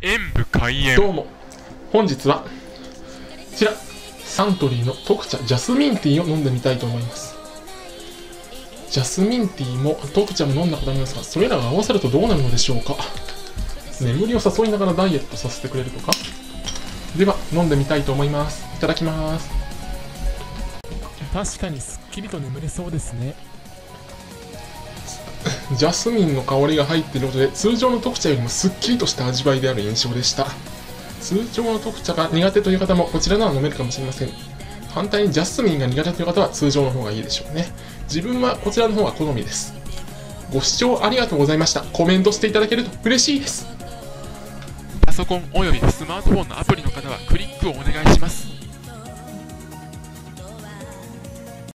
演武開演。 どうも、本日はこちらサントリーの特茶ジャスミンティーを飲んでみたいと思います。ジャスミンティーも特茶も飲んだことありますが、それらが合わさるとどうなるのでしょうか。眠りを誘いながらダイエットさせてくれるとか。では飲んでみたいと思います。いただきます。 確かにすっきりと眠れそうですね。 ジャスミンの香りが入っていることで、通常の特茶よりもすっきりとした味わいである印象でした。通常の特茶が苦手という方もこちらなら飲めるかもしれません。反対にジャスミンが苦手という方は通常の方がいいでしょうね。自分はこちらの方が好みです。ご視聴ありがとうございました。コメントしていただけると嬉しいです。 パソコンおよびスマートフォンのアプリの方はクリックをお願いします。